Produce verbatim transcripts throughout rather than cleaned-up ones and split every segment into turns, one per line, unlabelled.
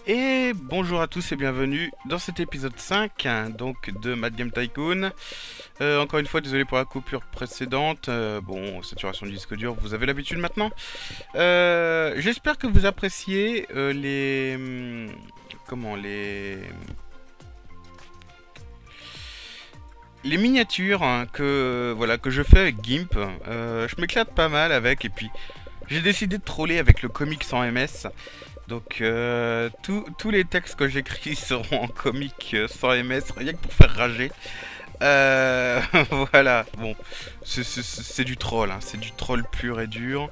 Et bonjour à tous et bienvenue dans cet épisode cinq hein, donc de Mad Game Tycoon. Euh, encore une fois, désolé pour la coupure précédente. Euh, bon, saturation du disque dur, vous avez l'habitude maintenant. Euh, J'espère que vous appréciez euh, les... hum, Comment les... Les miniatures hein, que, voilà, que je fais avec Gimp. Euh, je m'éclate pas mal avec et puis j'ai décidé de troller avec le comic sans M S. Donc euh, tous tous les textes que j'écris seront en comique euh, sans M S, rien que pour faire rager. Euh, voilà, bon, c'est c'est- c'est du troll, hein, c'est du troll pur et dur.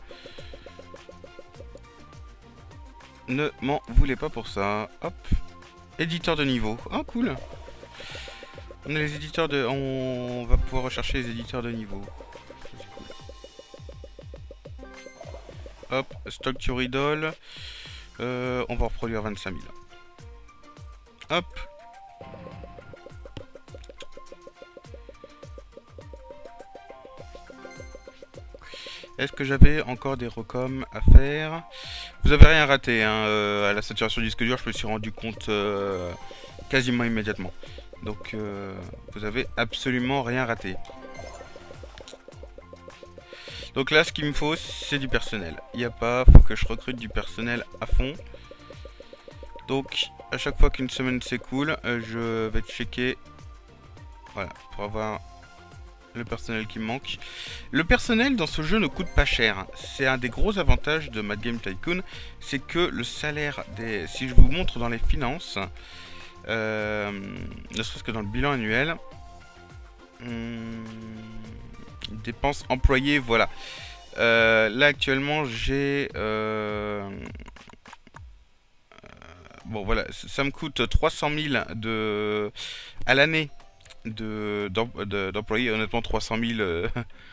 Ne m'en voulez pas pour ça. Hop, éditeur de niveau. Ah cool. On a les éditeurs de, on va pouvoir rechercher les éditeurs de niveau. Hop, stock your idol. Euh, on va en reproduire vingt-cinq mille. Hop. Est-ce que j'avais encore des recoms à faire? Vous avez rien raté, hein, euh, à la saturation du disque dur, je me suis rendu compte euh, quasiment immédiatement. Donc, euh, vous avez absolument rien raté. Donc là, ce qu'il me faut, c'est du personnel. Il n'y a pas, faut que je recrute du personnel à fond. Donc, à chaque fois qu'une semaine s'écoule, euh, je vais checker, voilà, pour avoir le personnel qui me manque. Le personnel dans ce jeu ne coûte pas cher. C'est un des gros avantages de Mad Game Tycoon, c'est que le salaire des... Si je vous montre dans les finances, euh, ne serait-ce que dans le bilan annuel, hum, dépenses employées, voilà. Euh, là actuellement j'ai... Euh, bon voilà, ça me coûte trois cent mille de... à l'année de d'employés. Honnêtement, trois cent mille... Euh,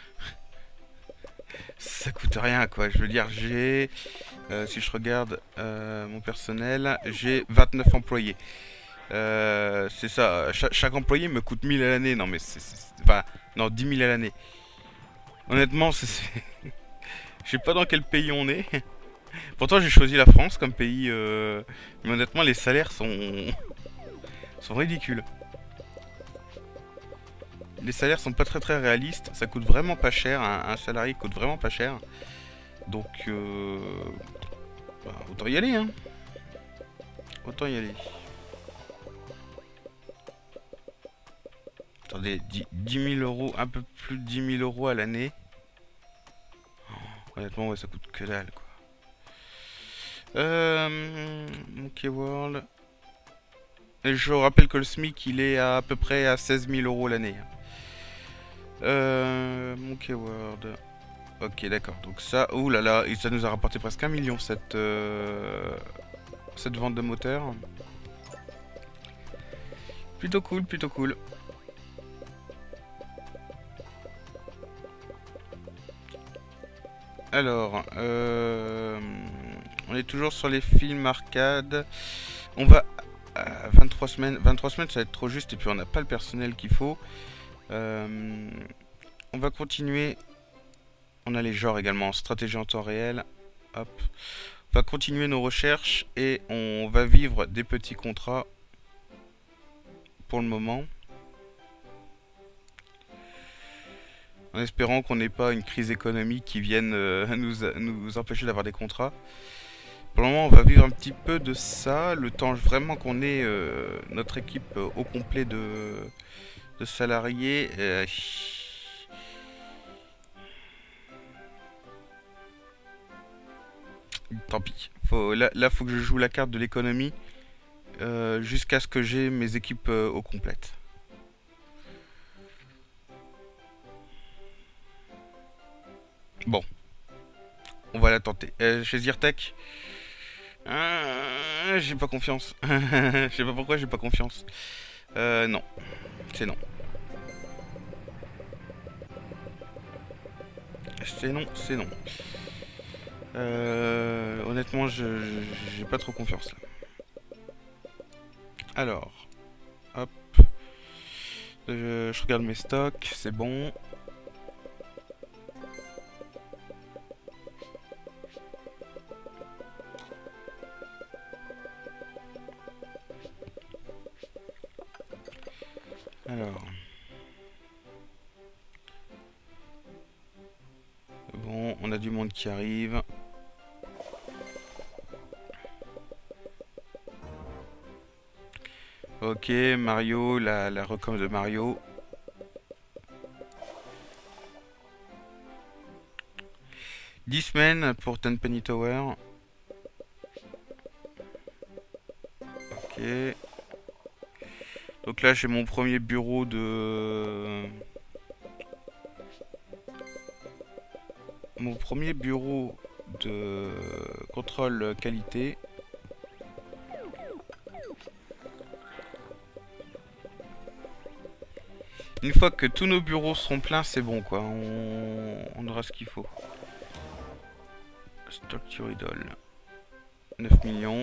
ça coûte rien quoi, je veux dire j'ai, euh, si je regarde euh, mon personnel, j'ai vingt-neuf employés. Euh, c'est ça, chaque, chaque employé me coûte mille à l'année, non mais c'est, enfin, non dix mille à l'année. Honnêtement, c'est, je sais pas dans quel pays on est. Pourtant j'ai choisi la France comme pays, euh, mais honnêtement les salaires sont, sont ridicules. Les salaires sont pas très très réalistes, ça coûte vraiment pas cher, un, un salarié coûte vraiment pas cher. Donc, euh, bah, autant y aller, hein. Autant y aller. Attendez, dix mille euros, un peu plus de dix mille euros à l'année. Oh, honnêtement, ouais, ça coûte que dalle, quoi. Euh, Monkey World. Et je rappelle que le SMIC, il est à, à peu près à seize mille euros l'année. Euh, Monkey World. Ok, d'accord. Donc ça, ouh là là, et ça nous a rapporté presque un million cette, euh, cette vente de moteur. Plutôt cool, plutôt cool. Alors, euh, on est toujours sur les films arcade. On va à vingt-trois semaines. vingt-trois semaines, ça va être trop juste et puis on n'a pas le personnel qu'il faut. Euh, on va continuer. On a les genres également, stratégie en temps réel. Hop. On va continuer nos recherches et on va vivre des petits contrats pour le moment. En espérant qu'on n'ait pas une crise économique qui vienne euh, nous, nous empêcher d'avoir des contrats. Pour le moment, on va vivre un petit peu de ça, le temps vraiment qu'on ait euh, notre équipe euh, au complet de, de salariés. Euh, tant pis. Faut, là, là, faut que je joue la carte de l'économie euh, jusqu'à ce que j'ai mes équipes euh, au complète. Bon, on va la tenter. Euh, chez Zyrtec, euh, j'ai pas confiance. Je sais pas pourquoi j'ai pas confiance. Euh, non, c'est non. C'est non, c'est non. Euh, honnêtement, je j'ai pas trop confiance là. Alors, hop. Euh, je regarde mes stocks, c'est bon. Alors. Bon, on a du monde qui arrive. Ok, Mario, la, la recom de Mario. dix semaines pour Tenpenny Tower. Ok. Donc là, j'ai mon premier bureau de... Mon premier bureau de contrôle qualité. Une fois que tous nos bureaux seront pleins, c'est bon quoi. On, on aura ce qu'il faut. Structure idole. neuf millions.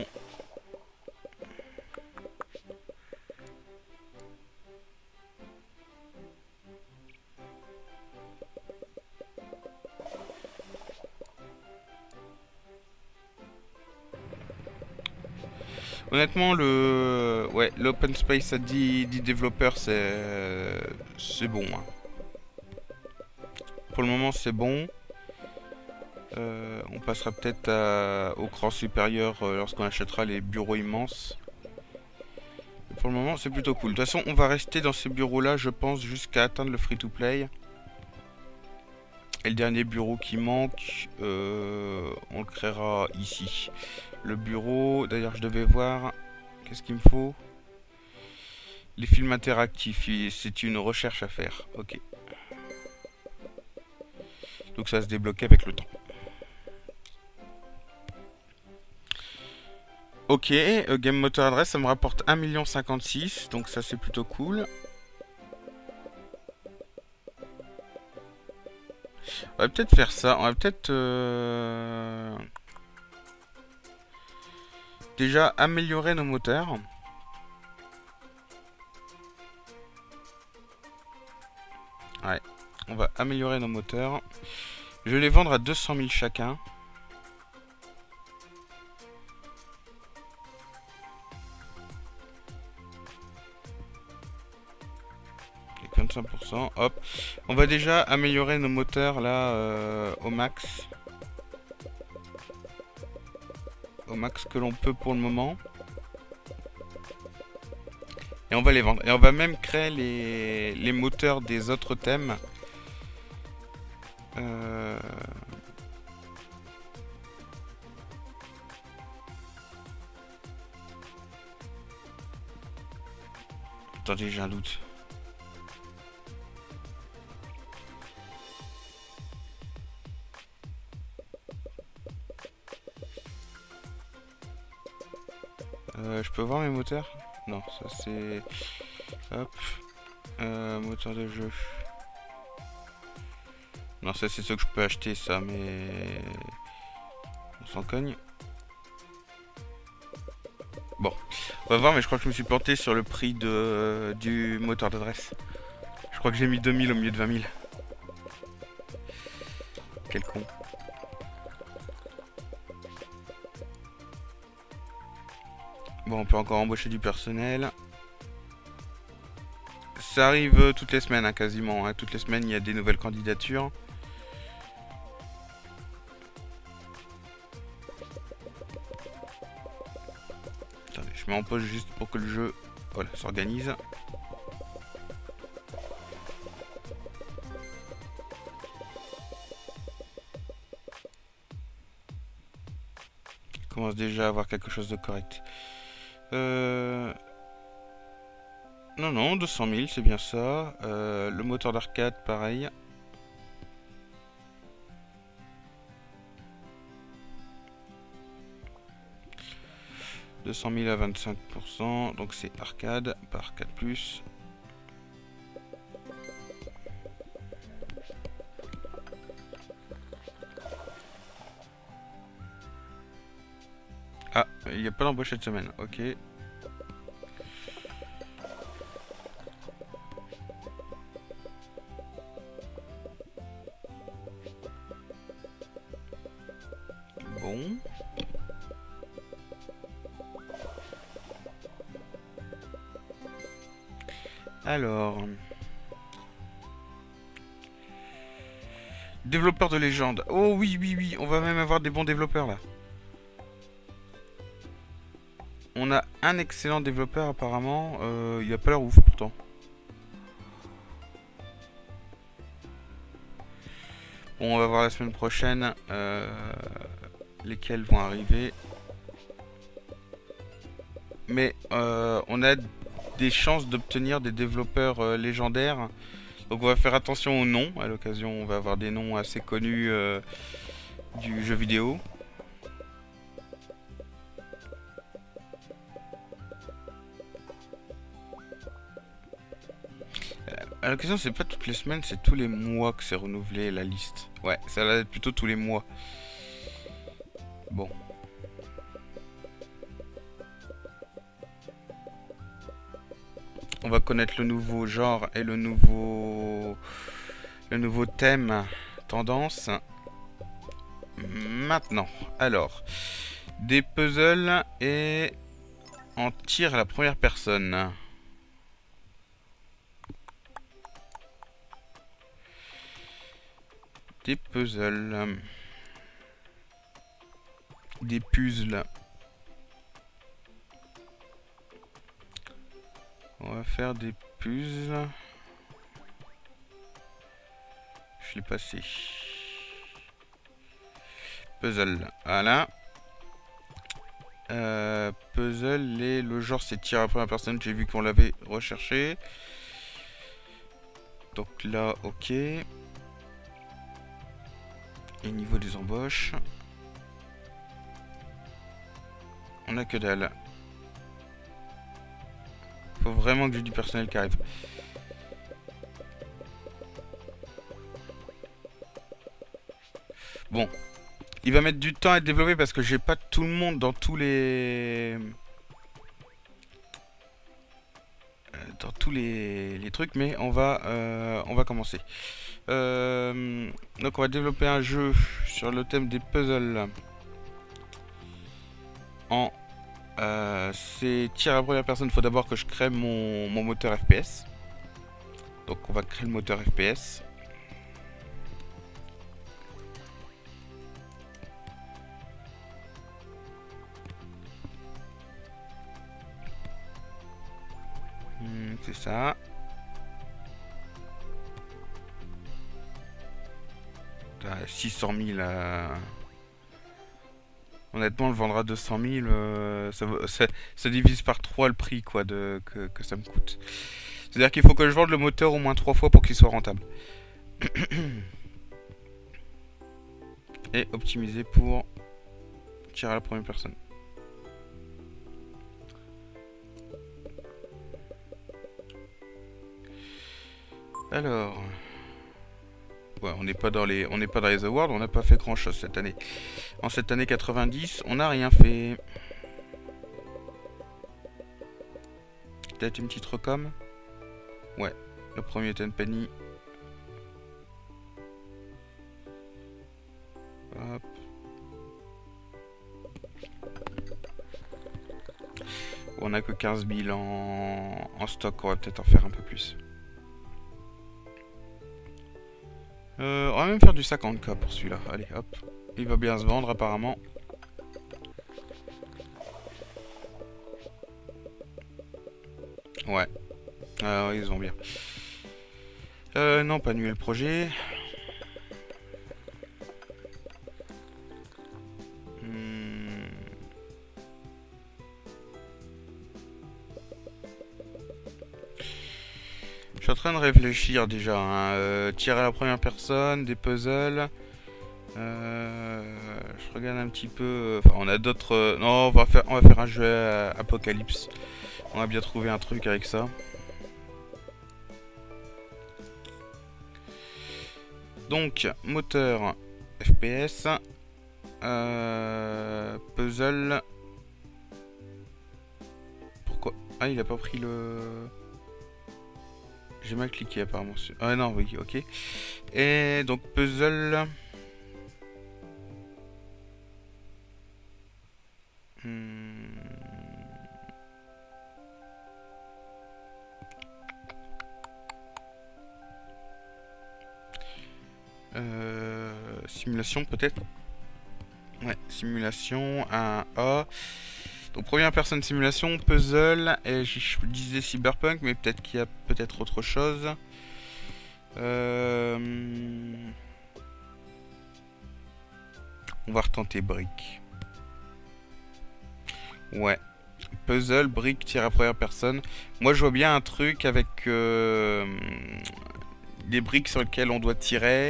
Honnêtement, le ouais, l'open space à dix, dix développeurs, c'est c'est bon. Hein. Pour le moment, c'est bon. Euh, on passera peut-être au cran supérieur euh, lorsqu'on achètera les bureaux immenses. Mais pour le moment, c'est plutôt cool. De toute façon, on va rester dans ces bureaux-là, je pense, jusqu'à atteindre le free-to-play. Et le dernier bureau qui manque, euh, on le créera ici. Le bureau, d'ailleurs je devais voir, qu'est-ce qu'il me faut? Les films interactifs, c'est une recherche à faire, ok. Donc ça va se débloquer avec le temps. Ok, euh, Game Motor Adresse, ça me rapporte un million cinquante-six, donc ça c'est plutôt cool. On va peut-être faire ça, on va peut-être... Euh... Déjà améliorer nos moteurs. Ouais, on va améliorer nos moteurs. Je vais les vendre à deux cent mille chacun. vingt-cinq pour cent, hop. On va déjà améliorer nos moteurs là euh, au max. Au max que l'on peut pour le moment. Et on va les vendre. Et on va même créer les, les moteurs des autres thèmes. Euh... Attendez, j'ai un doute. Euh, je peux voir mes moteurs? Non, ça c'est... Hop. Euh, moteur de jeu. Non, ça c'est ce que je peux acheter, ça, mais... On s'en cogne. Bon, on va voir, mais je crois que je me suis planté sur le prix de, euh, du moteur d'adresse. Je crois que j'ai mis deux mille au milieu de vingt mille. Quel con. Bon, on peut encore embaucher du personnel. Ça arrive euh, toutes les semaines, hein, quasiment. Hein. Toutes les semaines, il y a des nouvelles candidatures. Attendez, je mets en pause juste pour que le jeu voilà, s'organise. Commence déjà à avoir quelque chose de correct. Euh... Non, non, deux cent mille, c'est bien ça. Euh, le moteur d'arcade, pareil. deux cent mille à vingt-cinq pour cent, donc c'est arcade, pas arcade plus. Ah, il n'y a pas d'embauche cette semaine, ok. Bon. Alors... Développeur de légende. Oh oui, oui, oui, on va même avoir des bons développeurs là. On a un excellent développeur apparemment. Euh, il a pas l'air ouf pourtant. Bon, on va voir la semaine prochaine euh, lesquels vont arriver. Mais euh, on a des chances d'obtenir des développeurs euh, légendaires. Donc on va faire attention aux noms. À l'occasion, on va avoir des noms assez connus euh, du jeu vidéo. À l'occasion, c'est pas toutes les semaines, c'est tous les mois que c'est renouvelé la liste. Ouais, ça va être plutôt tous les mois. Bon. On va connaître le nouveau genre et le nouveau le nouveau thème tendance. Maintenant, alors, des puzzles et en tir à la première personne. Des puzzles. Des puzzles. On va faire des puzzles. Je l'ai passé. Puzzle. Voilà. Euh, puzzle et le genre c'est tir à la première personne. J'ai vu qu'on l'avait recherché. Donc là, ok. Et niveau des embauches, on a que dalle. Faut vraiment que j'ai du personnel qui arrive. Bon, il va mettre du temps à être développé parce que j'ai pas tout le monde dans tous les dans tous les, les trucs, mais on va euh, on va commencer. Euh, donc on va développer un jeu sur le thème des puzzles en euh, c'est tir à la première personne. Il faut d'abord que je crée mon, mon moteur F P S. Donc on va créer le moteur F P S. Hmm, c'est ça. six cent mille. Euh... Honnêtement, on le vendra deux cent mille. Euh, ça, ça, ça divise par trois le prix quoi, de, que, que ça me coûte. C'est-à-dire qu'il faut que je vende le moteur au moins trois fois pour qu'il soit rentable. Et optimiser pour tirer à la première personne. Alors, ouais, on n'est pas dans les, on n'est pas dans les awards, on n'a pas fait grand chose cette année. En cette année quatre-vingt-dix, on n'a rien fait. Peut-être une petite recom. Ouais, le premier ten penny. Hop. On a que quinze mille en, en stock, on va peut-être en faire un peu plus. Euh, on va même faire du cinquante K pour celui-là. Allez, hop. Il va bien se vendre apparemment. Ouais. Euh, ils ont bien. Euh, non, pas annuler le projet. Hmm. Je suis en train de réfléchir déjà. Hein. Euh, tirer à la première personne, des puzzles. Euh, je regarde un petit peu. Enfin, on a d'autres. Euh, non, on va faire, on va faire un jeu à Apocalypse. On a bien trouvé un truc avec ça. Donc, moteur F P S. Euh, puzzle. Pourquoi? Ah, il a pas pris le. J'ai mal cliqué apparemment. Ah non, oui, ok. Et donc, puzzle. Hmm. Euh, simulation peut-être. Ouais, simulation, un A. Donc première personne simulation, puzzle, et je, je disais cyberpunk, mais peut-être qu'il y a peut-être autre chose. Euh... On va retenter brique. Ouais. Puzzle, brique, tir à première personne. Moi je vois bien un truc avec euh, des briques sur lesquelles on doit tirer.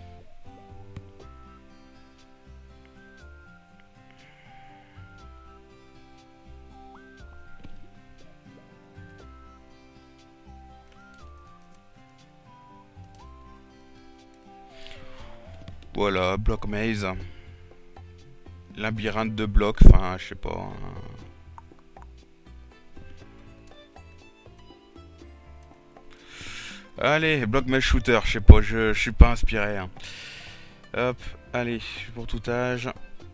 Voilà, bloc maze. Labyrinthe de blocs, enfin je sais pas. Hein. Allez, bloc maze shooter, je sais pas, je, je suis pas inspiré. Hein. Hop, allez, pour tout âge.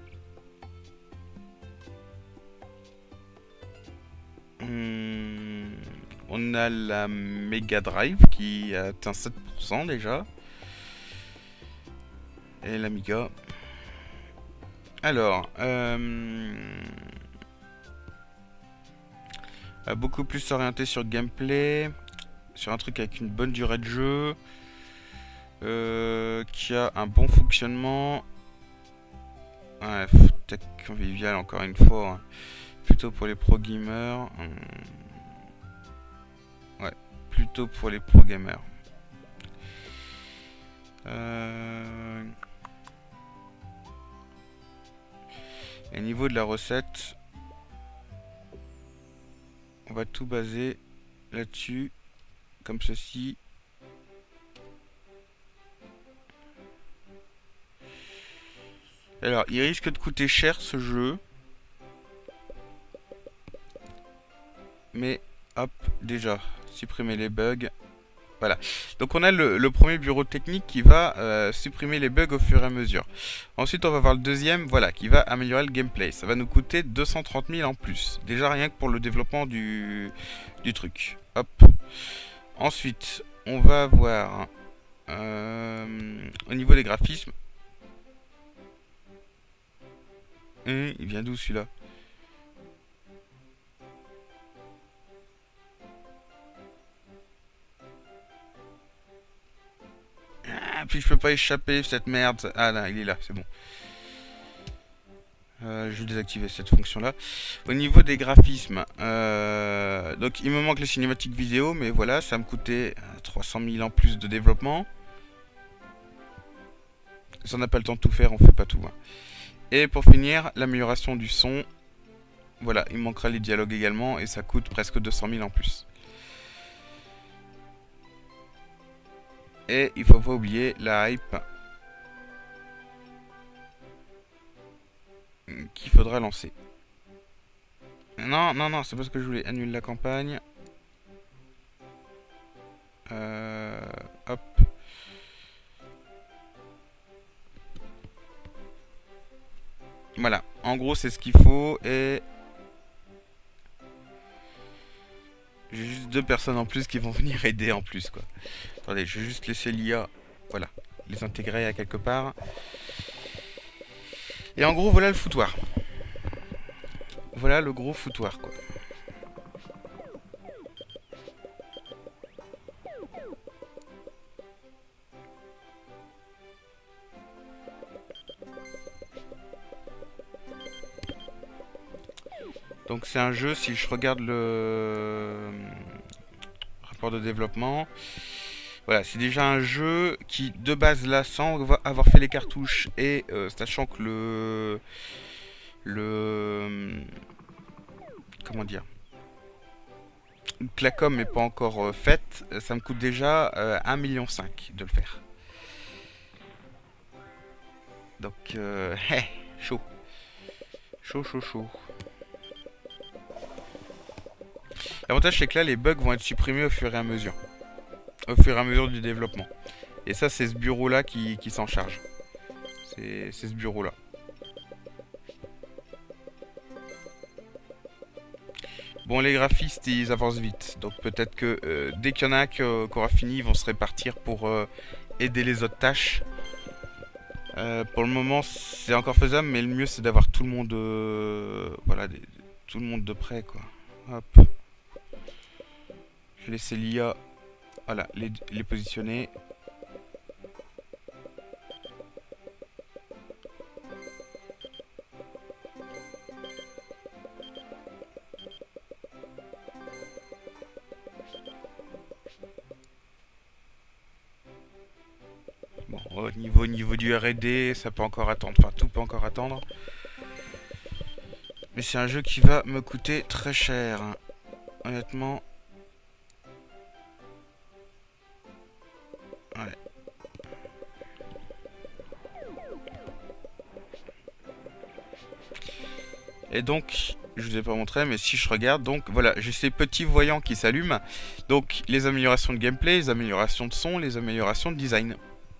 Hum, on a la Mega Drive qui a atteint sept pour cent déjà. Et l'Amiga. Alors, euh, beaucoup plus orienté sur le gameplay, sur un truc avec une bonne durée de jeu, euh, qui a un bon fonctionnement. Ouais, tech convivial encore une fois, hein. Plutôt pour les pro gamers. Hum. Ouais, plutôt pour les pro gamers. Euh... Et au niveau de la recette, on va tout baser là-dessus, comme ceci. Alors, il risque de coûter cher ce jeu. Mais, hop, déjà, supprimer les bugs. Voilà. Donc on a le, le premier bureau technique qui va euh, supprimer les bugs au fur et à mesure. Ensuite on va voir le deuxième, voilà, qui va améliorer le gameplay. Ça va nous coûter deux cent trente mille en plus. Déjà rien que pour le développement du, du truc. Hop. Ensuite, on va avoir euh, au niveau des graphismes. Et il vient d'où celui-là? Ah, puis je peux pas échapper cette merde. Ah là, il est là, c'est bon. Euh, je vais désactiver cette fonction là. Au niveau des graphismes, euh, donc il me manque les cinématiques vidéo, mais voilà, ça me coûtait trois cent mille en plus de développement. Si on n'a pas le temps de tout faire, on fait pas tout. Hein. Et pour finir, l'amélioration du son. Voilà, il manquera les dialogues également, et ça coûte presque deux cent mille en plus. Et il faut pas oublier la hype qu'il faudra lancer. Non, non, non, c'est pas ce que je voulais. Annule la campagne. Euh, hop. Voilà, en gros c'est ce qu'il faut et j'ai juste deux personnes en plus qui vont venir aider en plus quoi. Attendez, je vais juste laisser l'I A, voilà, les intégrer à quelque part. Et en gros voilà le foutoir. Voilà le gros foutoir quoi. Donc c'est un jeu, si je regarde le rapport de développement, voilà, c'est déjà un jeu qui de base là, sans avoir fait les cartouches et euh, sachant que le le comment dire, que la com n'est pas encore euh, faite, ça me coûte déjà euh, un virgule cinq million de le faire. Donc euh, hey, chaud, chaud, chaud, chaud. L'avantage c'est que là les bugs vont être supprimés au fur et à mesure. Au fur et à mesure du développement. Et ça c'est ce bureau là qui, qui s'en charge. C'est ce bureau là. Bon les graphistes ils avancent vite. Donc peut-être que euh, dès qu'il y en a un qui, euh, qui aura fini ils vont se répartir pour euh, aider les autres tâches. Euh, pour le moment, c'est encore faisable, mais le mieux c'est d'avoir tout le monde, euh, voilà, des, tout le monde de près, quoi. Hop. Je vais laisser l'I A, voilà, les, les positionner. Bon, au niveau, au niveau du R et D, ça peut encore attendre. Enfin, tout peut encore attendre. Mais c'est un jeu qui va me coûter très cher. Hein. Honnêtement. Ouais. Et donc, je vous ai pas montré, mais si je regarde, donc voilà, j'ai ces petits voyants qui s'allument. Donc, les améliorations de gameplay, les améliorations de son, les améliorations de design.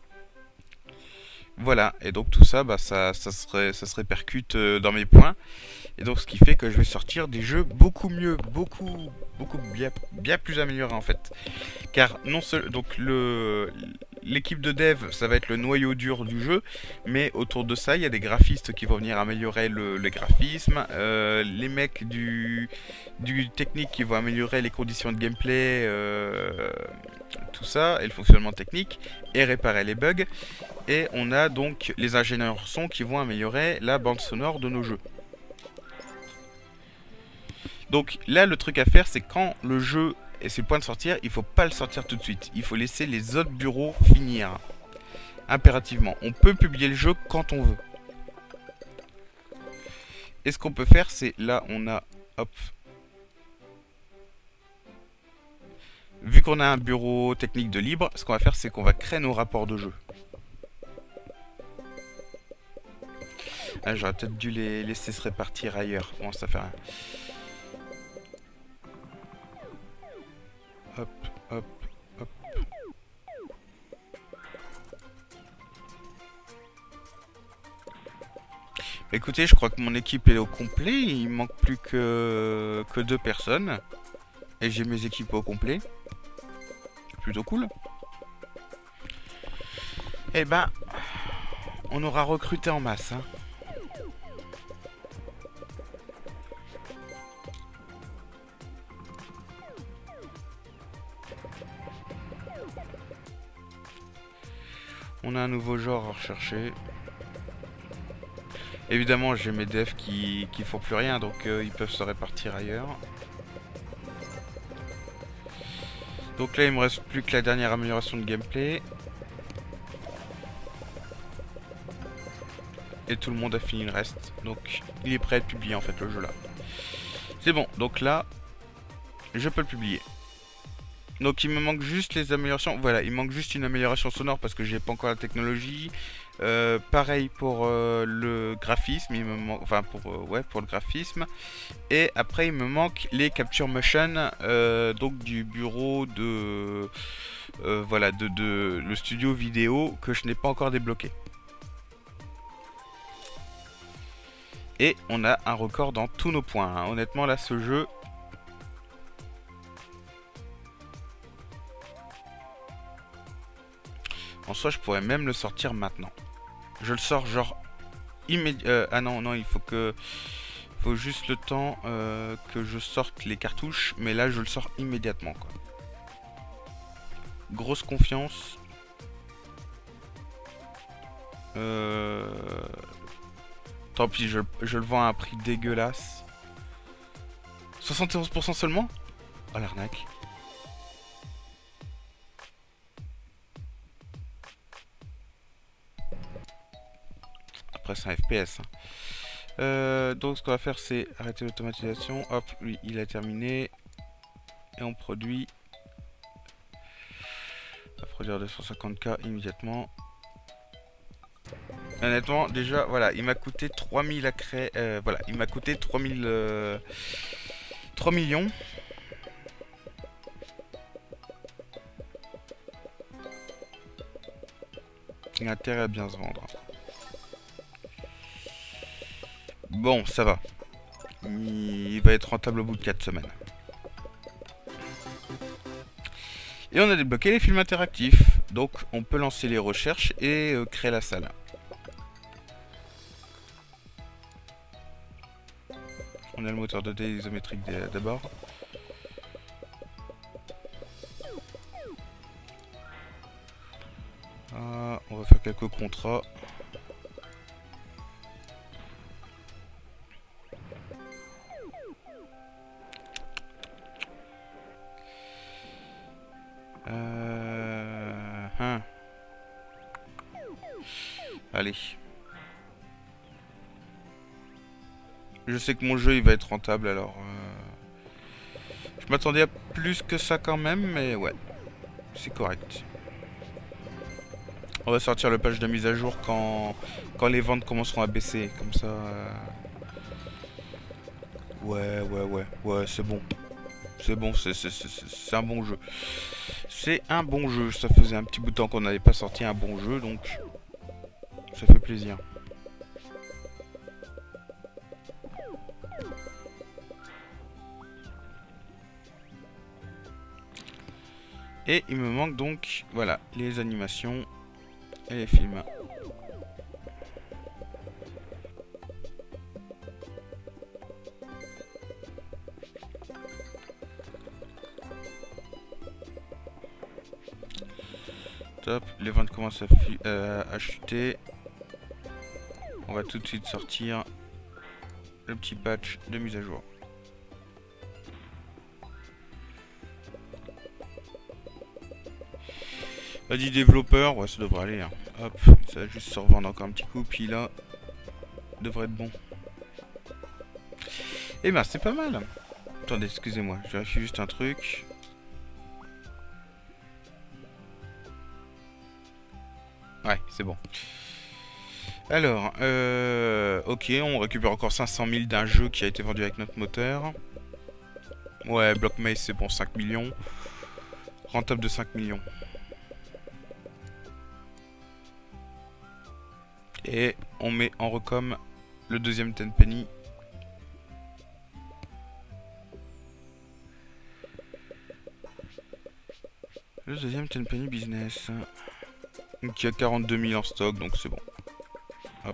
Voilà, et donc tout ça, bah, ça, ça, se, ça se répercute euh, dans mes points. Et donc ce qui fait que je vais sortir des jeux beaucoup mieux, beaucoup, beaucoup bien, bien plus améliorés en fait. Car non seul, donc le l'équipe de dev, ça va être le noyau dur du jeu, mais autour de ça, il y a des graphistes qui vont venir améliorer le, le graphisme, euh, les mecs du, du technique qui vont améliorer les conditions de gameplay, euh, tout ça, et le fonctionnement technique, et réparer les bugs. Et on a donc les ingénieurs son qui vont améliorer la bande sonore de nos jeux. Donc là, le truc à faire, c'est quand le jeu est sur le point de sortir, il faut pas le sortir tout de suite. Il faut laisser les autres bureaux finir. Impérativement. On peut publier le jeu quand on veut. Et ce qu'on peut faire, c'est là, on a... Hop. Vu qu'on a un bureau technique de libre, ce qu'on va faire, c'est qu'on va créer nos rapports de jeu. Ah, j'aurais peut-être dû les laisser se répartir ailleurs. Bon, ça fait rien. Hop, hop, hop. Écoutez, je crois que mon équipe est au complet. Il manque plus que, que deux personnes. Et j'ai mes équipes au complet. Plutôt cool. Eh ben, on aura recruté en masse. Hein. On a un nouveau genre à rechercher. Évidemment, j'ai mes devs qui, qui font plus rien, donc euh, ils peuvent se répartir ailleurs. Donc là, il me reste plus que la dernière amélioration de gameplay. Et tout le monde a fini le reste. Donc, il est prêt à être publié, en fait, le jeu là. C'est bon, donc là, je peux le publier. Donc il me manque juste les améliorations. Voilà, il manque juste une amélioration sonore parce que j'ai pas encore la technologie. Euh, pareil pour euh, le graphisme, il me manque, enfin pour euh, ouais pour le graphisme. Et après il me manque les capture motion, euh, donc du bureau de euh, voilà de, de le studio vidéo que je n'ai pas encore débloqué. Et on a un record dans tous nos points. Hein. Honnêtement là ce jeu. En soi, je pourrais même le sortir maintenant. Je le sors genre immédiat. Euh, ah non, non, il faut que, il faut juste le temps euh, que je sorte les cartouches. Mais là, je le sors immédiatement, quoi. Grosse confiance. Euh... Tant pis, je, je le vends à un prix dégueulasse. soixante et onze pour cent seulement? Oh l'arnaque. Après c'est un F P S. Hein. Euh, donc ce qu'on va faire c'est arrêter l'automatisation. Hop, lui il a terminé. Et on produit. On va produire deux cent cinquante K immédiatement. Honnêtement déjà voilà il m'a coûté trois mille à créer. Euh, voilà il m'a coûté trois mille euh, trois millions. Il a intérêt à bien se vendre. Bon, ça va. Il va être rentable au bout de quatre semaines. Et on a débloqué les films interactifs. Donc on peut lancer les recherches et euh, créer la salle. On a le moteur deux D isométrique d'abord. Ah, on va faire quelques contrats. Euh... Hein. Allez. Je sais que mon jeu il va être rentable alors... Euh... Je m'attendais à plus que ça quand même, mais ouais. C'est correct. On va sortir le patch de mise à jour quand, quand les ventes commenceront à baisser. Comme ça... Euh... Ouais, ouais, ouais. Ouais, c'est bon. C'est bon, c'est un bon jeu. C'est un bon jeu. Ça faisait un petit bout de temps qu'on n'avait pas sorti un bon jeu, donc ça fait plaisir. Et il me manque donc, voilà, les animations et les films. Top, les ventes commencent à, euh, à chuter. On va tout de suite sortir le petit patch de mise à jour. A dit développeur, ouais ça devrait aller. Hein. Hop, ça va juste se revendre encore un petit coup, puis là, devrait être bon. Eh ben c'est pas mal. Attendez, excusez-moi, je vérifie juste un truc. Ouais, c'est bon. Alors, euh, ok, on récupère encore cinq cent mille d'un jeu qui a été vendu avec notre moteur. Ouais, Blockmaze c'est bon, cinq millions. Rentable de cinq millions. Et on met en recom le deuxième Tenpenny. Le deuxième Tenpenny Business. Donc il y a quarante-deux mille en stock, donc c'est bon. Hop.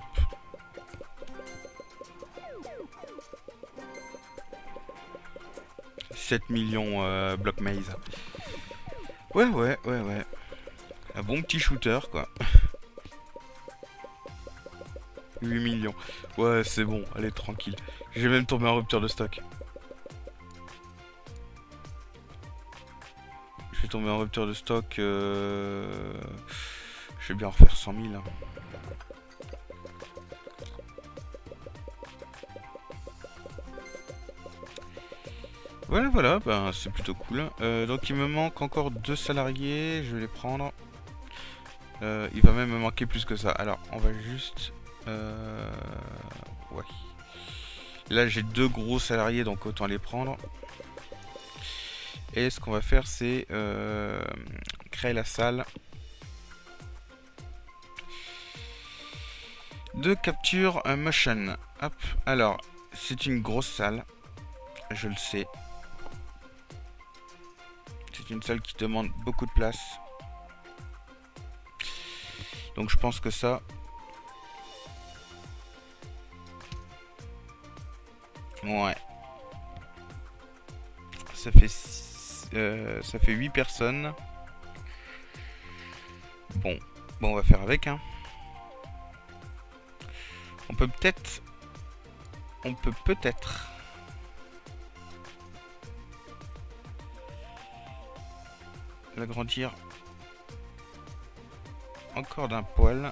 sept millions euh, Blockmaze. Ouais, ouais, ouais, ouais. Un bon petit shooter, quoi. huit millions. Ouais, c'est bon, allez, tranquille. J'ai même tombé en rupture de stock. Je vais tomber en rupture de stock. Euh... Je vais bien refaire cent mille. Hein. Voilà, voilà, ben c'est plutôt cool. Euh, donc il me manque encore deux salariés, je vais les prendre. Euh, il va même me manquer plus que ça. Alors, on va juste... Euh... Ouais. Là, j'ai deux gros salariés, donc autant les prendre. Et ce qu'on va faire, c'est euh, créer la salle de capture motion. Hop. Alors, c'est une grosse salle, je le sais. C'est une salle qui demande beaucoup de place. Donc je pense que ça... Ouais. Ça fait... Euh, ça fait huit personnes. Bon. Bon, on va faire avec, hein. On peut peut-être... On peut peut-être... l'agrandir encore d'un poil.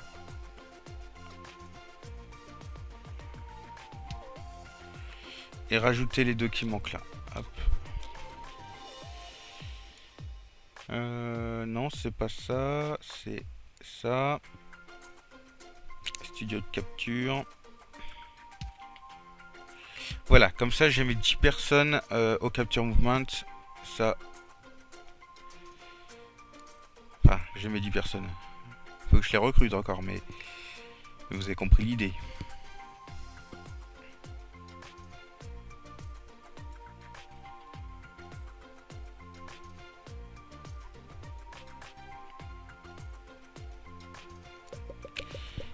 Et rajouter les deux qui manquent là. Hop. Euh, non, c'est pas ça. C'est ça. Studio de capture. Voilà, comme ça j'ai mis dix personnes euh, au capture movement. Ça... Enfin, j'ai mis dix personnes. Faut que je les recrute encore, mais vous avez compris l'idée.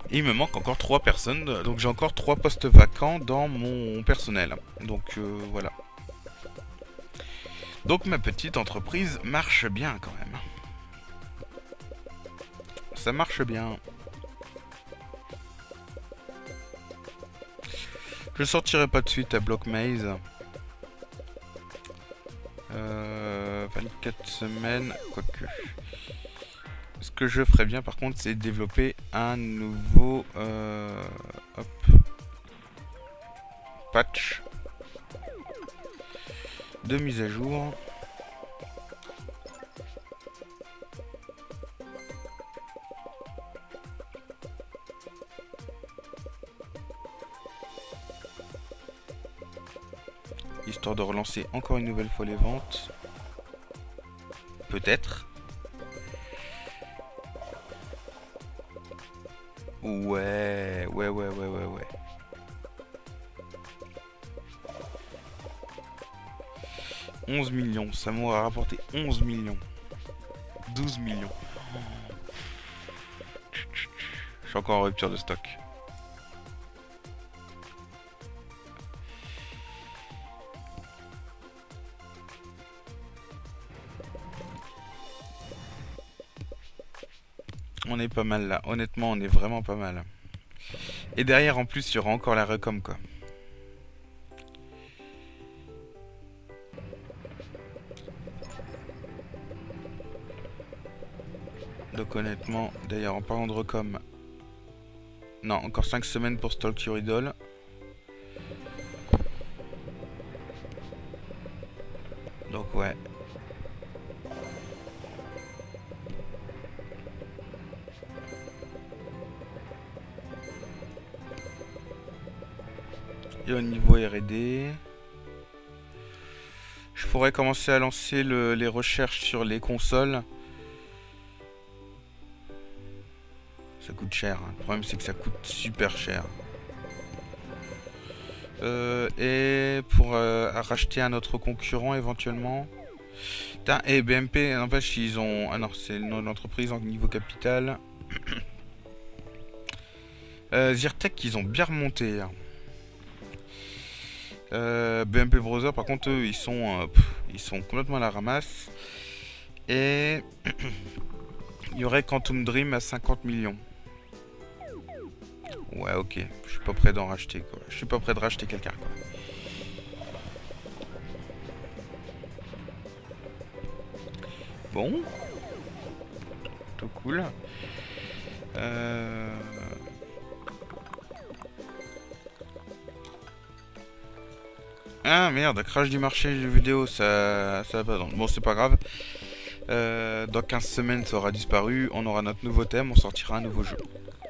Et il me manque encore trois personnes, donc j'ai encore trois postes vacants dans mon personnel. Donc euh, voilà. Donc ma petite entreprise marche bien quand même. Ça marche bien. Je sortirai pas de suite à Block Maze. Euh, vingt-quatre semaines, quoique. Ce que je ferais bien par contre, c'est développer un nouveau euh, hop, patch de mise à jour. Histoire de relancer encore une nouvelle fois les ventes. Peut-être. Ouais, ouais, ouais, ouais, ouais, ouais. onze millions, ça m'aura rapporté onze millions. douze millions. Je suis encore en rupture de stock. On est pas mal là, honnêtement on est vraiment pas mal. Et derrière en plus il y aura encore la recom quoi. Donc honnêtement, d'ailleurs en parlant de recom, non encore cinq semaines pour Stalk Your Idol. Donc ouais. Et au niveau R et D, je pourrais commencer à lancer le, les recherches sur les consoles. Ça coûte cher, hein. Le problème c'est que ça coûte super cher. Euh, et pour euh, racheter un autre concurrent éventuellement. Putain, et B M P, n'empêche, ils ont... Ah non, c'est le nom de l'entreprise en niveau capital. euh, Zyrtec, ils ont bien remonté. Hein. Euh, B M P Browser, par contre, eux, ils sont, euh, pff, ils sont complètement à la ramasse. Et il y aurait Quantum Dream à cinquante millions. Ouais, ok. Je suis pas prêt d'en racheter, quoi. Je suis pas prêt de racheter quelqu'un, quoi. Bon. Tout cool. Euh... Ah merde, crash du marché du jeu vidéo, ça, ça va pas. Bon, c'est pas grave. Euh, dans quinze semaines, ça aura disparu. On aura notre nouveau thème, on sortira un nouveau jeu.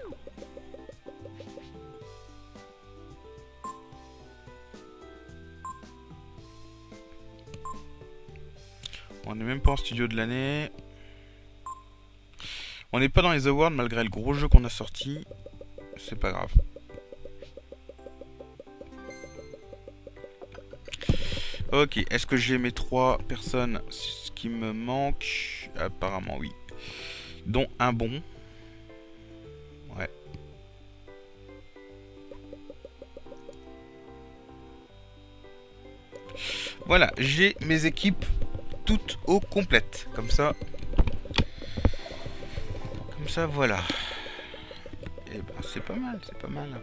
On n'est même pas en studio de l'année. On n'est pas dans les awards malgré le gros jeu qu'on a sorti. C'est pas grave. Ok, est-ce que j'ai mes trois personnes ce qui me manque? Apparemment oui. Dont un bon. Ouais. Voilà, j'ai mes équipes toutes au complète. Comme ça. Comme ça, voilà. Et ben c'est pas mal, c'est pas mal.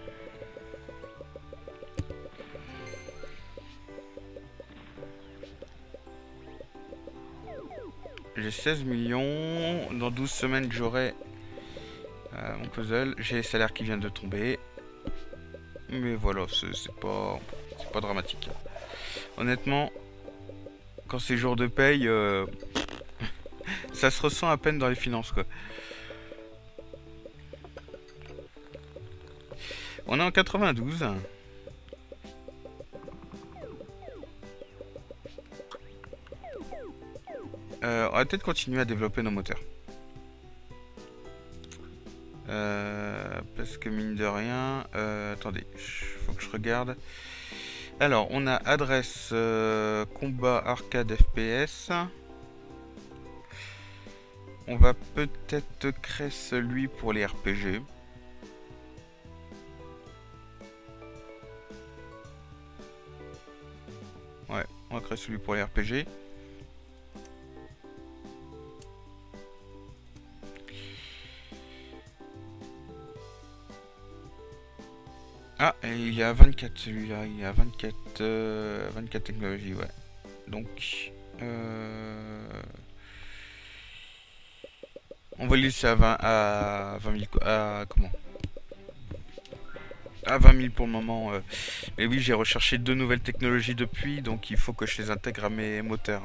J'ai seize millions. Dans douze semaines, j'aurai euh, mon puzzle. J'ai les salaires qui viennent de tomber. Mais voilà, c'est pas, c'est pas dramatique. Honnêtement, quand c'est jour de paye, euh, ça se ressent à peine dans les finances, quoi. On est en quatre-vingt-douze. Euh, on va peut-être continuer à développer nos moteurs. Euh, parce que mine de rien... Euh, attendez, faut que je regarde. Alors, on a adresse euh, combat arcade F P S. On va peut-être créer celui pour les R P G. manquerait celui pour les R P G. Ah, et il y a vingt-quatre celui-là, il y a vingt-quatre, euh, vingt-quatre technologies, ouais. Donc, euh... on va le laisser à vingt, à vingt mille, à comment à vingt mille pour le moment. Euh. Mais oui, j'ai recherché deux nouvelles technologies depuis, donc il faut que je les intègre à mes moteurs.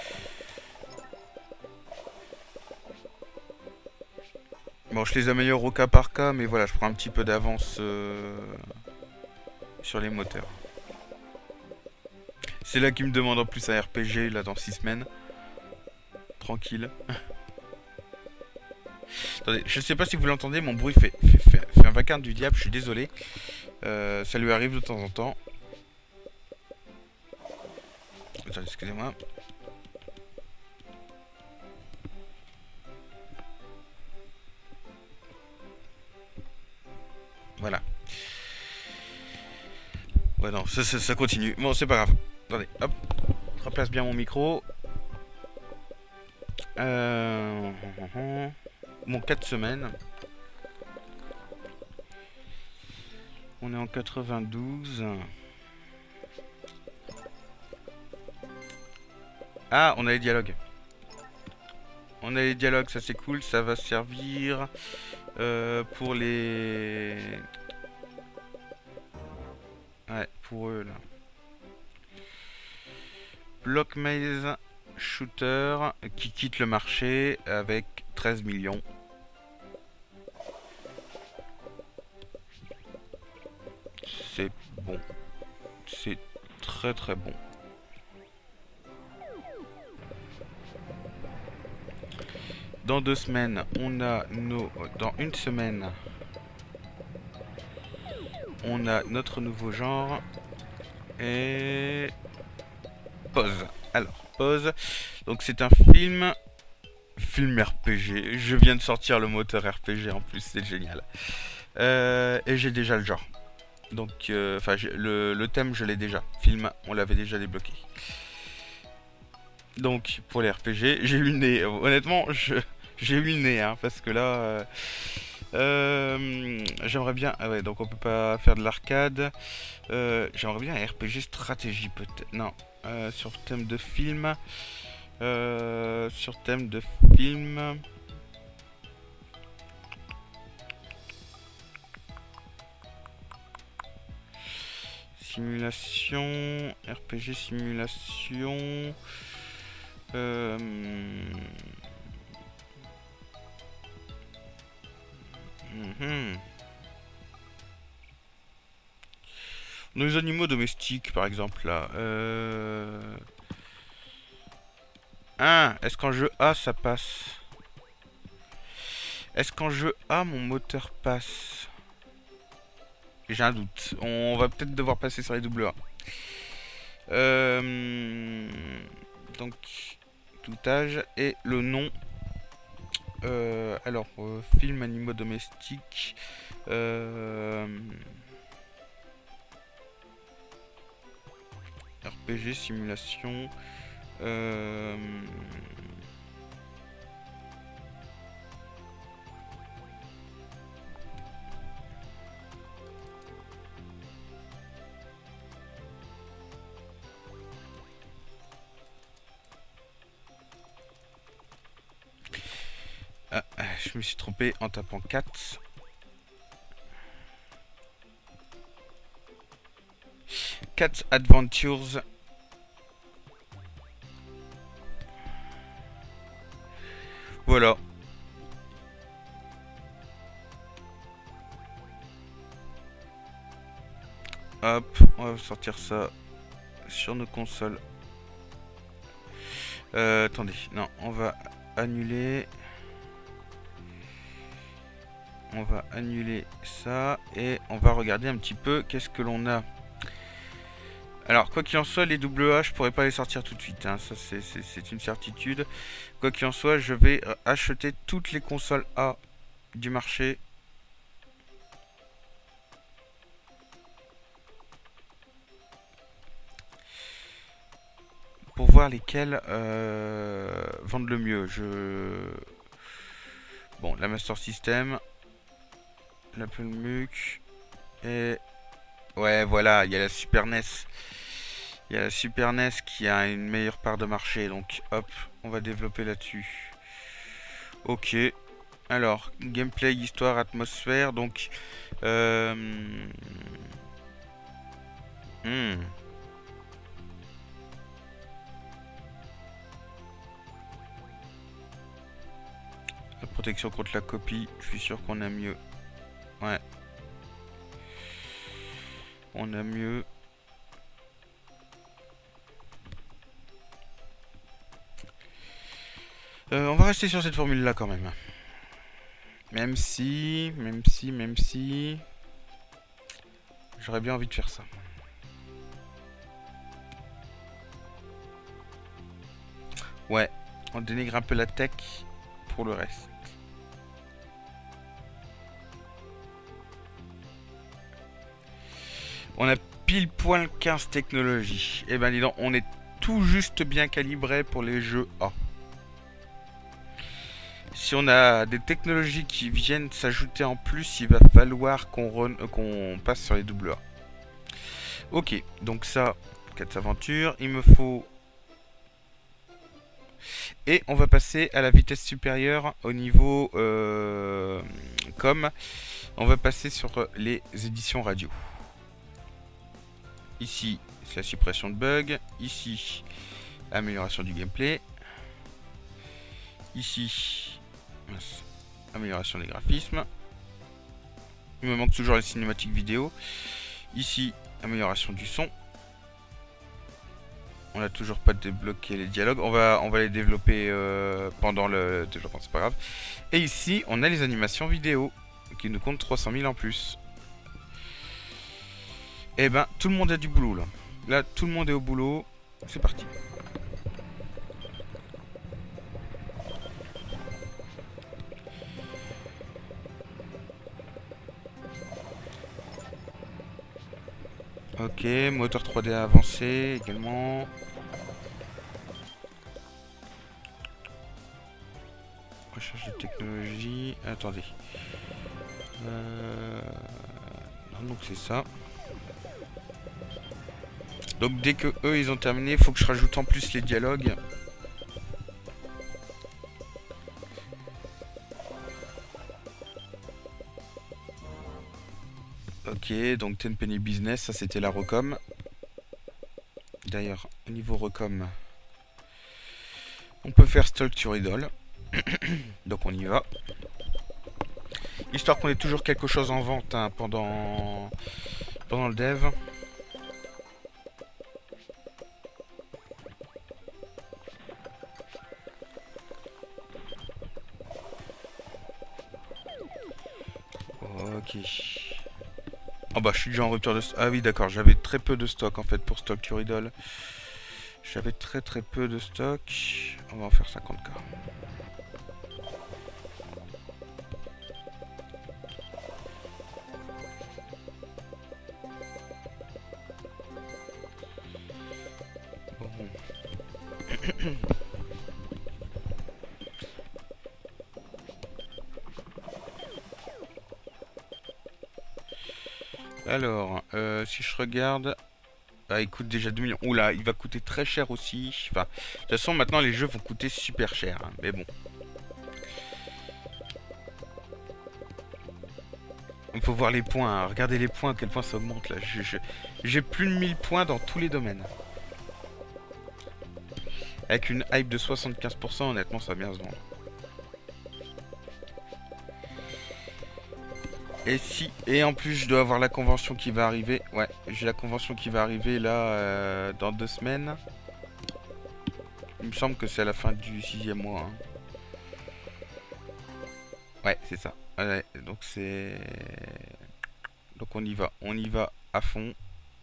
Bon, je les améliore au cas par cas, mais voilà, je prends un petit peu d'avance euh, sur les moteurs. C'est là qu'ils me demandent en plus un R P G, là, dans six semaines. Tranquille. Attendez, je sais pas si vous l'entendez, mon bruit fait, fait, fait, fait un vacarme du diable, je suis désolé. Euh, ça lui arrive de temps en temps. Attendez, excusez-moi. Voilà. Ouais, non, ça, ça, ça continue. Bon, c'est pas grave. Attendez, hop. Je replace bien mon micro. Euh... Bon, quatre semaines. On est en quatre-vingt-douze. Ah, on a les dialogues. On a les dialogues, ça c'est cool. Ça va servir euh, pour les... Ouais, pour eux là. Block Maze Shooter qui quitte le marché avec treize millions. C'est bon. C'est très très bon. Dans deux semaines, on a nos... Dans une semaine, on a notre nouveau genre. Et... Pause. Alors, pause. Donc c'est un film... Film R P G. Je viens de sortir le moteur R P G en plus, c'est génial. Euh, et j'ai déjà le genre. Donc, enfin, euh, le, le thème, je l'ai déjà. Film, on l'avait déjà débloqué. Donc, pour les R P G, j'ai eu le nez. Honnêtement, je... j'ai eu le nez, hein, parce que là... Euh, euh, j'aimerais bien... Ah ouais, donc on peut pas faire de l'arcade. Euh, j'aimerais bien un R P G stratégie, peut-être. Non, euh, sur thème de film... Euh, sur thème de film... Simulation... R P G simulation... Euh... Mmh. Nos animaux domestiques, par exemple, là. Euh... Ah, est-ce qu'en jeu A, ça passe? Est-ce qu'en jeu A, mon moteur passe? J'ai un doute. On va peut-être devoir passer sur les double A. Euh... Donc, tout âge et le nom. Euh, alors, euh, film animaux domestiques. Euh... R P G, simulation. Euh... Ah, je me suis trompé en tapant quatre. Cat Adventures. Voilà. Hop, on va sortir ça sur nos consoles. Euh, attendez, non, on va annuler. On va annuler ça et on va regarder un petit peu qu'est-ce que l'on a. Alors, quoi qu'il en soit, les double A, je pourrais pas les sortir tout de suite. Hein. Ça, c'est une certitude. Quoi qu'il en soit, je vais acheter toutes les consoles A du marché. pour voir lesquels euh, vendent le mieux. Je... Bon, la Master System, l'Apple Muc, et... Ouais, voilà, il y a la Super N E S. Il y a la Super N E S qui a une meilleure part de marché, donc hop, on va développer là-dessus. Ok, alors, gameplay, histoire, atmosphère, donc... Euh... Hmm. La protection contre la copie, je suis sûr qu'on a mieux. Ouais. On a mieux. Euh, on va rester sur cette formule là quand même. Même si, même si, même si... J'aurais bien envie de faire ça. Ouais, on dénigre un peu la tech pour le reste. On a pile poil quinze technologies. Et ben dis donc, on est tout juste bien calibré pour les jeux A. Si on a des technologies qui viennent s'ajouter en plus, il va falloir qu'on euh, qu'on passe sur les double A. Ok, donc ça, quatre aventures. Il me faut... Et on va passer à la vitesse supérieure au niveau euh, com. On va passer sur les éditions radio. Ici, c'est la suppression de bugs. Ici, amélioration du gameplay. Ici, amélioration des graphismes. Il me manque toujours les cinématiques vidéo. Ici, amélioration du son. On n'a toujours pas débloqué les dialogues. On va, on va les développer euh, pendant le développement, c'est pas grave. Et ici, on a les animations vidéo qui nous comptent trois cent mille en plus. Et ben, tout le monde a du boulot là. Là, tout le monde est au boulot. C'est parti. Ok, moteur trois D avancé également. Recherche de technologie. Attendez. Euh... Non, donc c'est ça. Donc dès que eux ils ont terminé, il faut que je rajoute en plus les dialogues. Ok, donc Tenpenny Business, ça c'était la recom. D'ailleurs, au niveau recom, on peut faire Stalk to Idol. Donc on y va. Histoire qu'on ait toujours quelque chose en vente hein, pendant, pendant le dev. Ok. Oh bah je suis déjà en rupture de stock. Ah oui d'accord, j'avais très peu de stock en fait pour Stalk to Idol. J'avais très très peu de stock. On va en faire cinquante K. Bon. Alors, euh, si je regarde... Ah, il coûte déjà deux millions. Oula, il va coûter très cher aussi. Enfin, de toute façon, maintenant, les jeux vont coûter super cher. Hein, mais bon. Il faut voir les points. Hein. Regardez les points, à quel point ça augmente, là. J'ai plus de mille points dans tous les domaines. Avec une hype de soixante-quinze pour cent, honnêtement, ça va bien se vendre. Et si, et en plus je dois avoir la convention qui va arriver. Ouais, j'ai la convention qui va arriver là euh, dans deux semaines. Il me semble que c'est à la fin du sixième mois. Hein. Ouais, c'est ça. Ouais, donc c'est... Donc on y va, on y va à fond.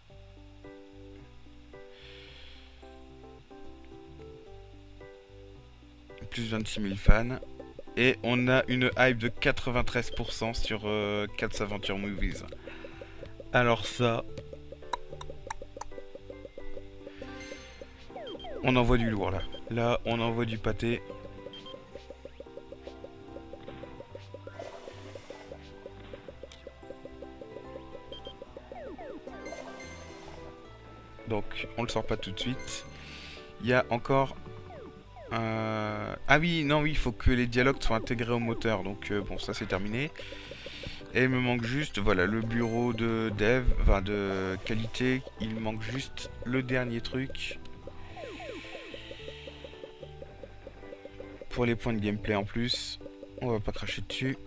Plus vingt-six mille fans. Et on a une hype de quatre-vingt-treize pour cent sur euh, Cats Adventure Movies. Alors ça... On envoie du lourd là. Là, on envoie du pâté. Donc, on le sort pas tout de suite. Il y a encore... Euh... Ah oui, non, oui, il faut que les dialogues soient intégrés au moteur. Donc, euh, bon, ça c'est terminé. Et il me manque juste, voilà, le bureau de dev, enfin de qualité. Il me manque juste le dernier truc. Pour les points de gameplay en plus. On va pas cracher dessus.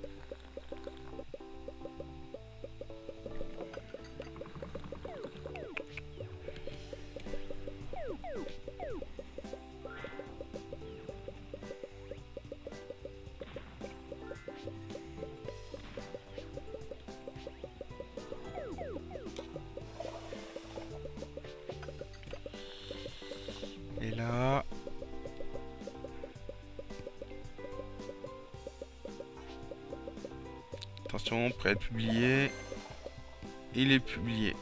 Et là... Attention, prêt à être publié. Il est publié.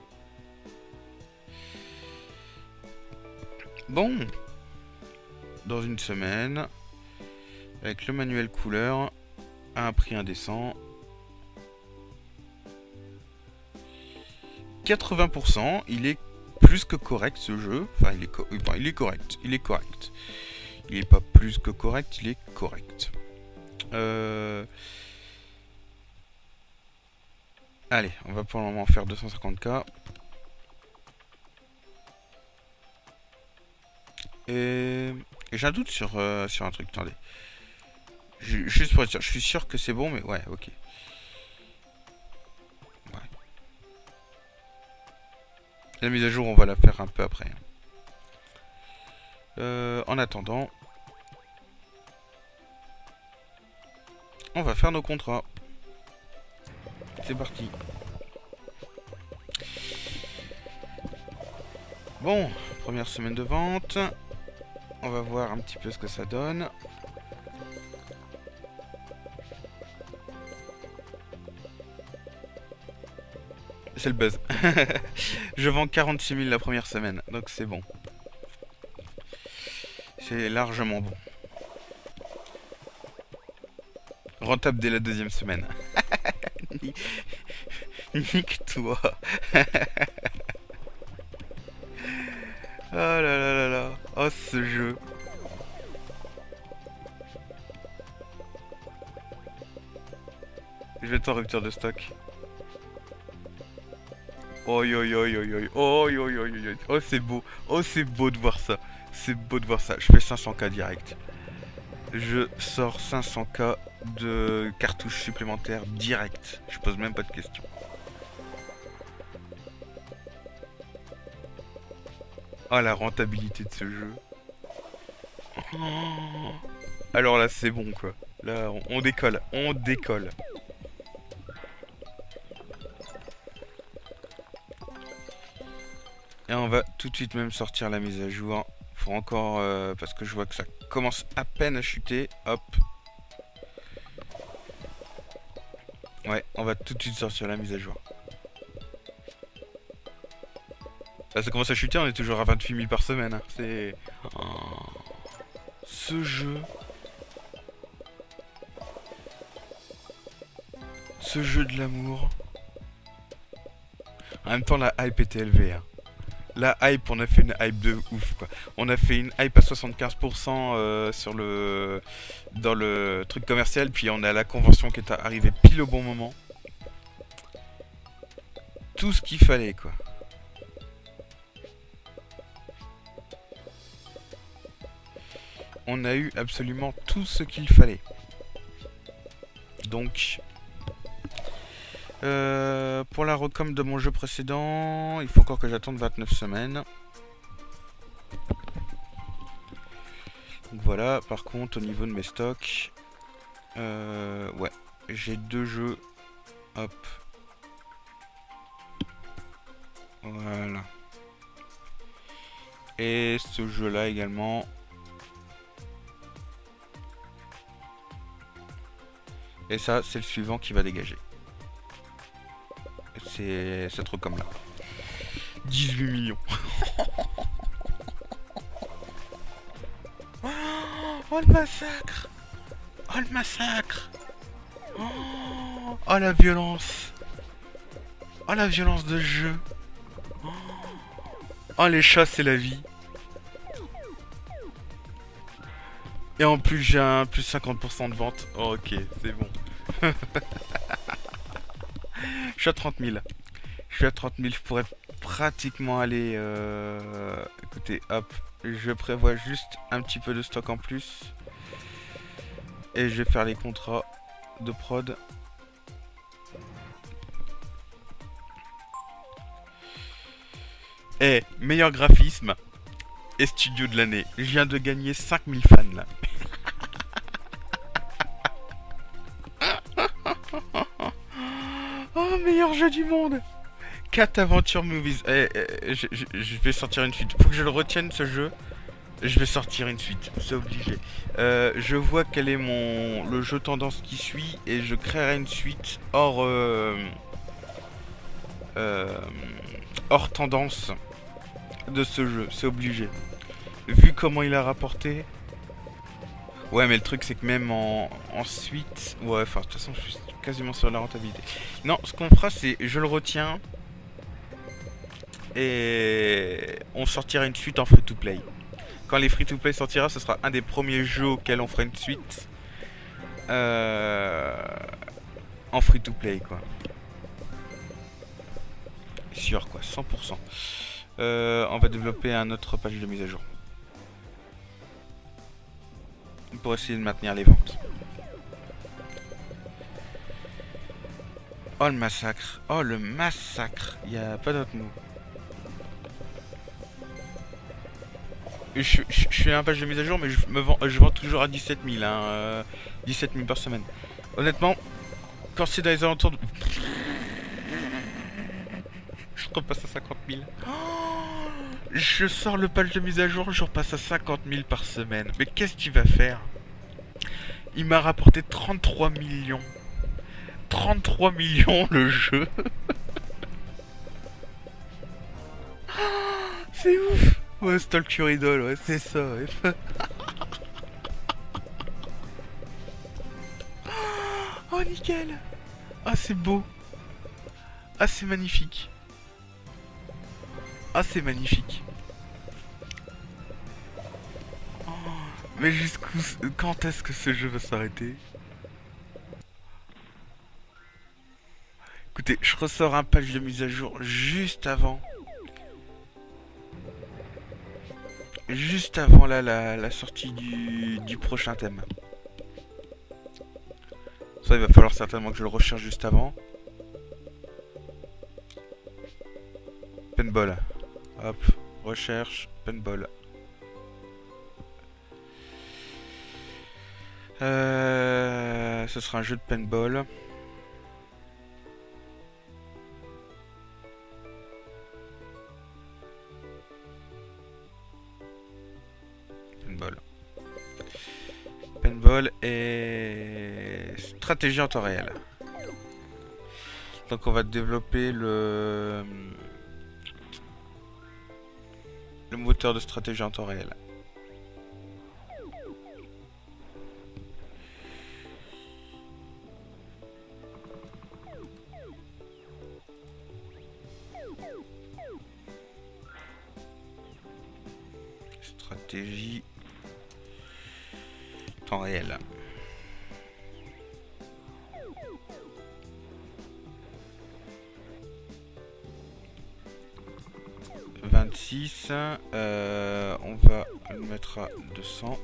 Bon. Dans une semaine. Avec le manuel couleur. À un prix indécent. quatre-vingts pour cent. Il est plus que correct ce jeu. Enfin, il est, co enfin, il est correct. Il est correct. Il est pas plus que correct, il est correct. Euh... Allez, on va pour le moment faire deux cent cinquante K. Et, et j'ai un doute sur, euh, sur un truc, attendez. Je, juste pour être sûr, je suis sûr que c'est bon, mais ouais, ok. Ouais. La mise à jour, on va la faire un peu après. Euh, en attendant, on va faire nos contrats. C'est parti. Bon, première semaine de vente. On va voir un petit peu ce que ça donne. C'est le buzz. Je vends quarante-six mille la première semaine, donc c'est bon. C'est largement bon. Rentable dès la deuxième semaine. Nique-toi. Oh là là là là. Oh ce jeu. Je vais être en rupture de stock. Oi oi oi oi oi. Oi oi oi oi. Oh c'est beau. Oh c'est beau de voir ça. C'est beau de voir ça. Je fais cinq cents K direct. Je sors cinq cents K de cartouches supplémentaires direct. Je pose même pas de questions. Oh la rentabilité de ce jeu. Oh. Alors là c'est bon quoi. Là on, on décolle. On décolle. Et on va tout de suite même sortir la mise à jour. Pour encore... Euh, parce que je vois que ça commence à peine à chuter. Hop. Ouais, on va tout de suite sortir la mise à jour. Là, ça commence à chuter, on est toujours à vingt-huit mille par semaine. Hein. C'est... Oh. Ce jeu... Ce jeu de l'amour... En même temps, la hype était élevée. Hein. La hype, on a fait une hype de ouf, quoi. On a fait une hype à soixante-quinze pour cent euh, sur le... dans le truc commercial, puis on a la convention qui est arrivée pile au bon moment. Tout ce qu'il fallait, quoi. On a eu absolument tout ce qu'il fallait. Donc... Euh, pour la recom de mon jeu précédent, il faut encore que j'attende vingt-neuf semaines. Donc voilà, par contre, au niveau de mes stocks, euh, ouais, j'ai deux jeux. Hop. Voilà. Et ce jeu-là également. Et ça, c'est le suivant qui va dégager. C'est cette recom là. dix-huit millions. Oh le massacre. Oh le massacre. Oh, oh la violence. Oh la violence de jeu. Oh les chats c'est la vie. Et en plus j'ai un plus cinquante pour cent de vente. Oh, ok, c'est bon. Je suis à trente mille. Je suis à trente mille, je pourrais pratiquement aller... Euh... Écoutez, hop, je prévois juste un petit peu de stock en plus. Et je vais faire les contrats de prod. Eh, meilleur graphisme et studio de l'année. Je viens de gagner cinq mille fans là. Oh, meilleur jeu du monde. Cat Adventure Movies. Eh, eh, je, je, je vais sortir une suite. Faut que je le retienne ce jeu. Je vais sortir une suite, c'est obligé. Euh, je vois quel est mon le jeu tendance qui suit et je créerai une suite hors euh, euh, hors tendance de ce jeu, c'est obligé. Vu comment il a rapporté. Ouais, mais le truc c'est que même en, en suite, ouais, enfin de toute façon je suis quasiment sur la rentabilité. Non, ce qu'on fera c'est je le retiens et on sortira une suite en free to play. Quand les free-to-play sortira, ce sera un des premiers jeux auxquels on fera une suite. Euh, en free-to-play, quoi. Sûr, quoi, cent pour cent. Euh, on va développer un autre page de mise à jour. Pour essayer de maintenir les ventes. Oh, le massacre. Oh, le massacre. Il n'y a pas d'autre mot. Je, je, je suis à un page de mise à jour, mais je, me vends, je vends toujours à dix-sept mille, hein, euh, dix-sept mille par semaine. Honnêtement, quand c'est dans les alentours de... Je repasse à cinquante mille. Oh, je sors le page de mise à jour, je repasse à cinquante mille par semaine. Mais qu'est-ce qu'il va faire? Il m'a rapporté trente-trois millions. trente-trois millions le jeu. C'est ouf. Ouais, Stalker Idol, ouais, c'est ça. Ouais. Oh, nickel. Ah, c'est beau. Ah, c'est magnifique. Ah, c'est magnifique. Oh, mais jusqu'où... Quand est-ce que ce jeu va s'arrêter? Écoutez, je ressors un patch de mise à jour juste avant. Juste avant là, la, la sortie du, du prochain thème. Ça, il va falloir certainement que je le recherche juste avant. Paintball. Hop, recherche, paintball. Euh, ce sera un jeu de paintball. Paintball. Paintball et stratégie en temps réel. Donc on va développer le le moteur de stratégie en temps réel. Stratégie temps réel. vingt-six, euh, on va le mettre à deux cents.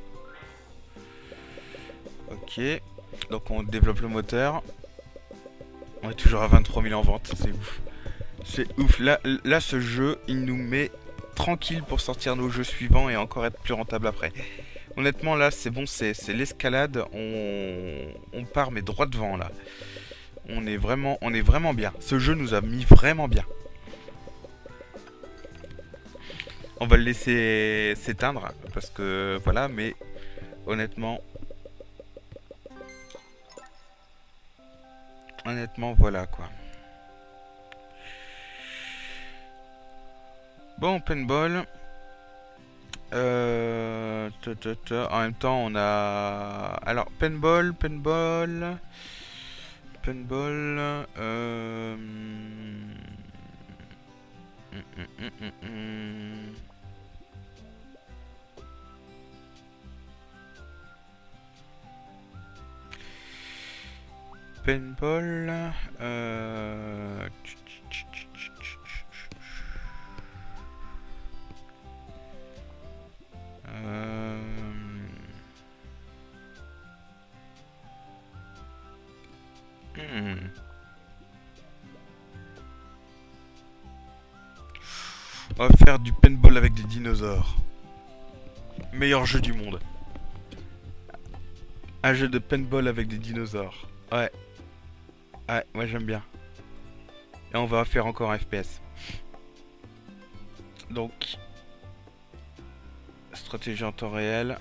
Ok, donc on développe le moteur. On est toujours à vingt-trois mille en vente, c'est ouf. C'est ouf, là, là ce jeu, il nous met tranquille pour sortir nos jeux suivants et encore être plus rentable après. Honnêtement là c'est bon, c'est l'escalade, on, on part mais droit devant là. On est vraiment, on est vraiment bien. Ce jeu nous a mis vraiment bien. On va le laisser s'éteindre parce que voilà, mais honnêtement, honnêtement voilà quoi. Bon, paintball. Euh, Ta, ta, ta. En même temps, on a... Alors, paintball, paintball... Paintball... Euh... hum, hum, hum, hum, hum. Paintball... Euh... Euh... Hmm. On va faire du paintball avec des dinosaures. Meilleur jeu du monde. Un jeu de paintball avec des dinosaures. Ouais. Ouais, moi j'aime bien. Et on va faire encore un F P S. Donc... stratégie en temps réel.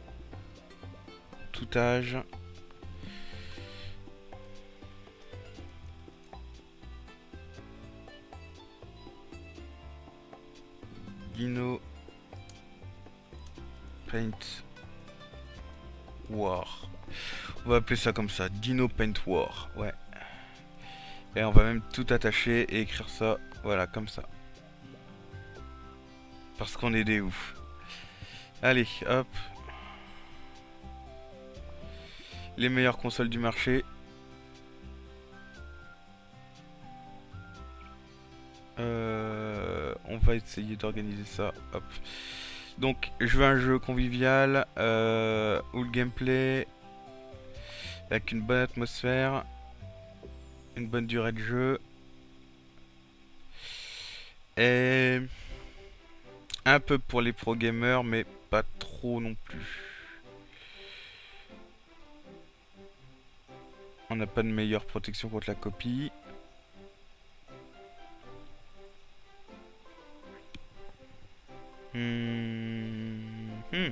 Tout âge. Dino Paint War. On va appeler ça comme ça. Dino Paint War. Ouais. Et on va même tout attacher et écrire ça. Voilà, comme ça. Parce qu'on est des oufs. Allez, hop. Les meilleures consoles du marché. Euh, on va essayer d'organiser ça. Hop. Donc, je veux un jeu convivial euh, où le gameplay avec une bonne atmosphère, une bonne durée de jeu et un peu pour les pro gamers, mais pas trop non plus. On n'a pas de meilleure protection contre la copie. Hmm. Hmm.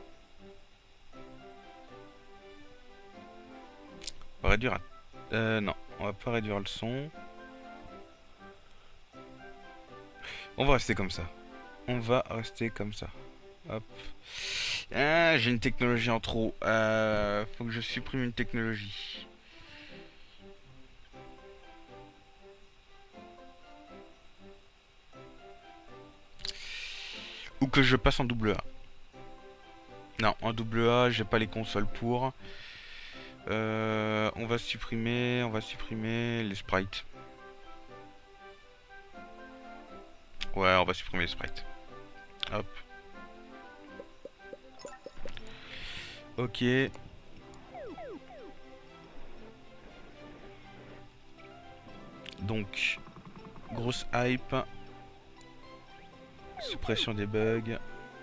On va réduire... Euh, non, on va pas réduire le son. On va rester comme ça. On va rester comme ça. Hop. Ah, j'ai une technologie en trop. Euh, faut que je supprime une technologie. Ou que je passe en double A. Non, en double A, j'ai pas les consoles pour. Euh, on va supprimer, on va supprimer les sprites. Ouais, on va supprimer les sprites. Hop. Ok. Donc, grosse hype. Suppression des bugs.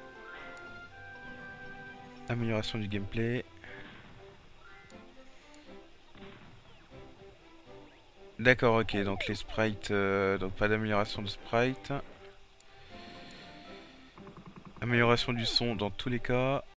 Amélioration du gameplay. D'accord, ok, donc les sprites, euh, donc pas d'amélioration de sprite. Amélioration du son dans tous les cas.